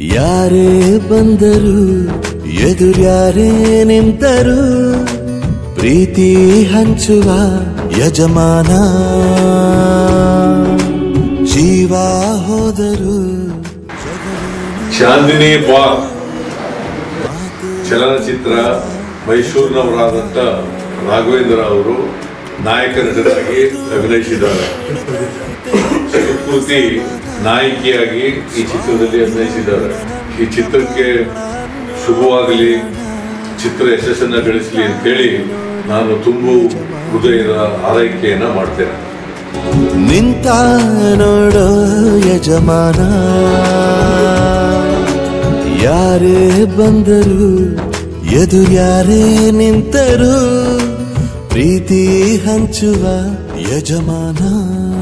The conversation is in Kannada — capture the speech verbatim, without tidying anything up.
ಯಾರೇ ಬಂದರು ಎದುರ್ಯಾರೇ ನಿಂತರು ಪ್ರೀತಿ ಹಂಚುವ ಯಜಮಾನ ಜೀವ ಹೋದರು ಚಾಂದಿನಿ ಬಾಗ್ ಚಲನಚಿತ್ರ ಮೈಸೂರಿನವರಾದಂಥ ರಾಘವೇಂದ್ರ ಅವರು ನಾಯಕ ನಟರಾಗಿ ಅಭಿನಯಿಸಿದ್ದಾರೆ. ಸುಕೃತಿ ನಾಯಕಿಯಾಗಿ ಈ ಚಿತ್ರದಲ್ಲಿ ಅಭಿನಯಿಸಿದ್ದಾರೆ. ಈ ಚಿತ್ರಕ್ಕೆ ಶುಭವಾಗಲಿ, ಚಿತ್ರ ಯಶಸ್ಸನ್ನು ಗಳಿಸಲಿ ಅಂತೇಳಿ ನಾನು ತುಂಬು ಹೃದಯದ ಆರೈಕೆಯನ್ನ ಮಾಡ್ತೇನೆ. ನಿಂತ ನೋಡೋ ಯಜಮಾನ ಯಾರೇ ಬಂದರು ಎದುರ್ಯಾರೇ ನಿಂತರು ಪ್ರೀತಿ ಹಂಚುವ ಯಜಮಾನ.